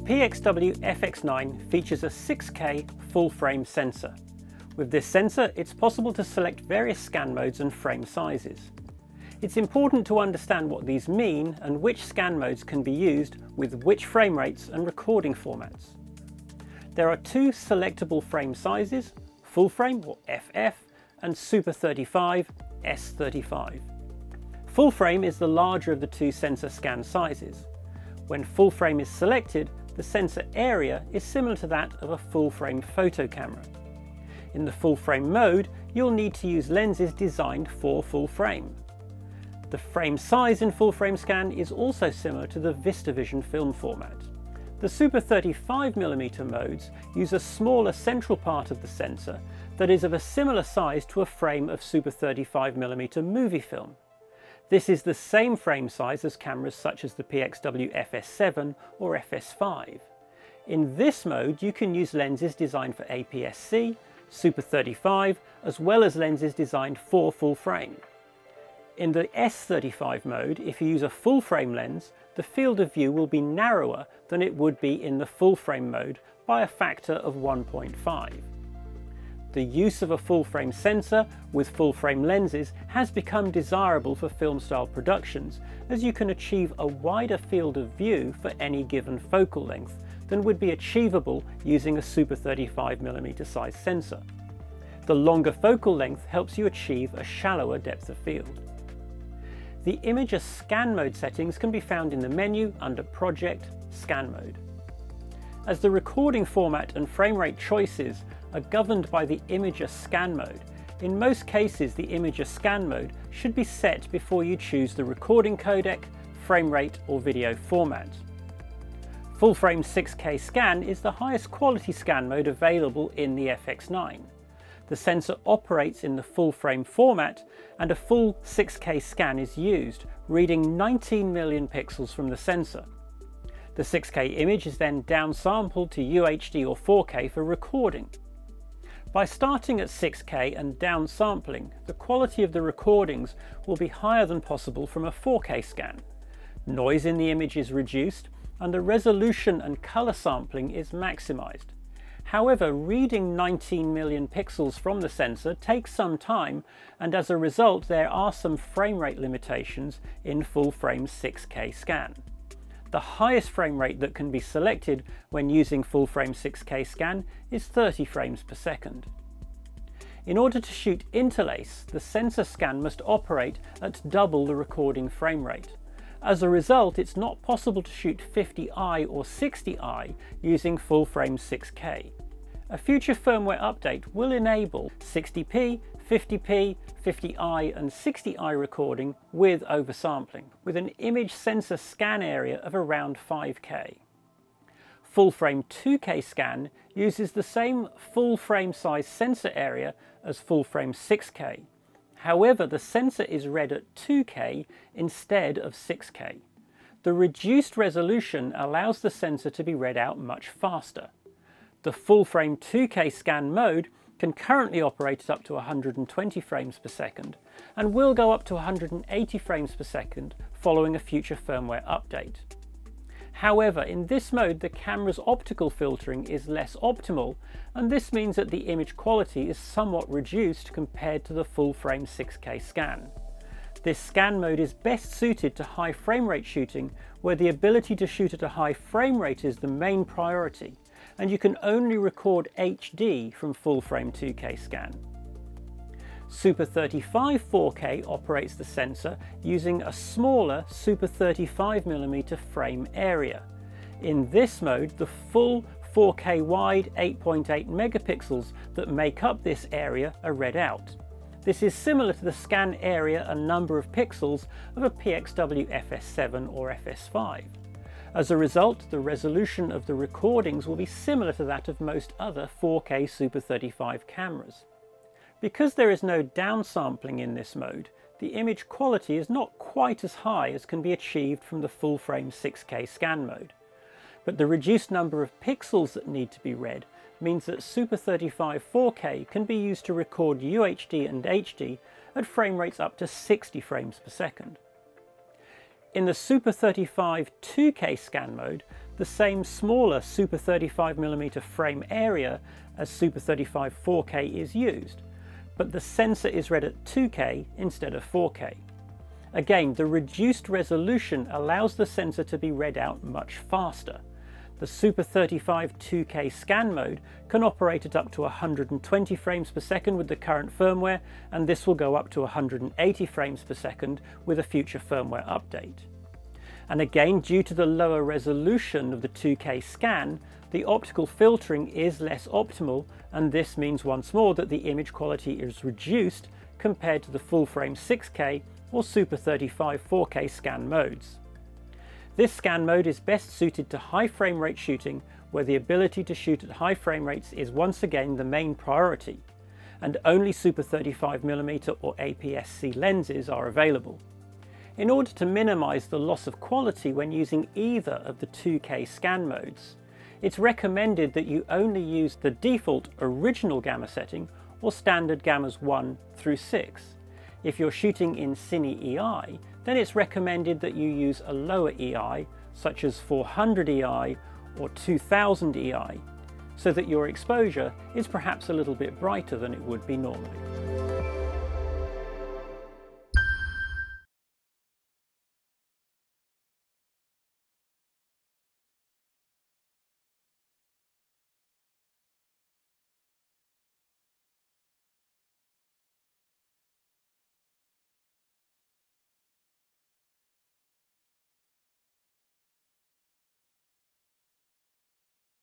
PXW FX9 features a 6K full-frame sensor. With this sensor, it's possible to select various scan modes and frame sizes. It's important to understand what these mean and which scan modes can be used with which frame rates and recording formats. There are two selectable frame sizes, full frame or FF and Super 35 S35. Full frame is the larger of the two sensor scan sizes. When full frame is selected, the sensor area is similar to that of a full frame photo camera. In the full frame mode, you'll need to use lenses designed for full frame. The frame size in full frame scan is also similar to the VistaVision film format. The Super 35mm modes use a smaller central part of the sensor that is of a similar size to a frame of Super 35mm movie film. This is the same frame size as cameras such as the PXW FS7 or FS5. In this mode, you can use lenses designed for APS-C, Super 35, as well as lenses designed for full frame. In the S35 mode, if you use a full frame lens, the field of view will be narrower than it would be in the full frame mode by a factor of 1.5. The use of a full frame sensor with full frame lenses has become desirable for film style productions, as you can achieve a wider field of view for any given focal length than would be achievable using a Super 35mm size sensor. The longer focal length helps you achieve a shallower depth of field. The Imager scan mode settings can be found in the menu under Project, Scan Mode. As the recording format and frame rate choices are governed by the Imager scan mode, in most cases the Imager scan mode should be set before you choose the recording codec, frame rate or video format. Full frame 6K scan is the highest quality scan mode available in the FX9. The sensor operates in the full frame format and a full 6K scan is used, reading 19 million pixels from the sensor. The 6K image is then downsampled to UHD or 4K for recording. By starting at 6K and downsampling, the quality of the recordings will be higher than possible from a 4K scan. Noise in the image is reduced and the resolution and color sampling is maximized. However, reading 19 million pixels from the sensor takes some time, and as a result there are some frame rate limitations in full frame 6K scan. The highest frame rate that can be selected when using full frame 6K scan is 30 frames per second. In order to shoot interlace, the sensor scan must operate at double the recording frame rate. As a result, it's not possible to shoot 50i or 60i using full frame 6K. A future firmware update will enable 60p, 50p, 50i and 60i recording with oversampling, with an image sensor scan area of around 5K. Full frame 2K scan uses the same full frame size sensor area as full frame 6K. However, the sensor is read at 2K instead of 6K. The reduced resolution allows the sensor to be read out much faster. The full frame 2K scan mode can currently operate at up to 120 frames per second and will go up to 180 frames per second following a future firmware update. However, in this mode the camera's optical filtering is less optimal, and this means that the image quality is somewhat reduced compared to the full frame 6K scan. This scan mode is best suited to high frame rate shooting, where the ability to shoot at a high frame rate is the main priority, and you can only record HD from full frame 2K scan. Super 35 4K operates the sensor using a smaller Super 35mm frame area. In this mode, the full 4K wide 8.8 megapixels that make up this area are read out. This is similar to the scan area and number of pixels of a PXW FS7 or FS5. As a result, the resolution of the recordings will be similar to that of most other 4K Super 35 cameras. Because there is no downsampling in this mode, the image quality is not quite as high as can be achieved from the full frame 6K scan mode. But the reduced number of pixels that need to be read means that Super 35 4K can be used to record UHD and HD at frame rates up to 60 frames per second. In the Super 35 2K scan mode, the same smaller Super 35mm frame area as Super 35 4K is used, but the sensor is read at 2K instead of 4K. Again, the reduced resolution allows the sensor to be read out much faster. The Super 35 2K scan mode can operate at up to 120 frames per second with the current firmware, and this will go up to 180 frames per second with a future firmware update. And again, due to the lower resolution of the 2K scan, the optical filtering is less optimal, and this means once more that the image quality is reduced compared to the full frame 6K or Super 35 4K scan modes. This scan mode is best suited to high frame rate shooting, where the ability to shoot at high frame rates is once again the main priority, and only Super 35mm or APS-C lenses are available. In order to minimize the loss of quality when using either of the 2K scan modes, it's recommended that you only use the default original gamma setting or standard gammas 1 through 6. If you're shooting in Cine EI, then it's recommended that you use a lower EI, such as 400 EI or 2000 EI, so that your exposure is perhaps a little bit brighter than it would be normally.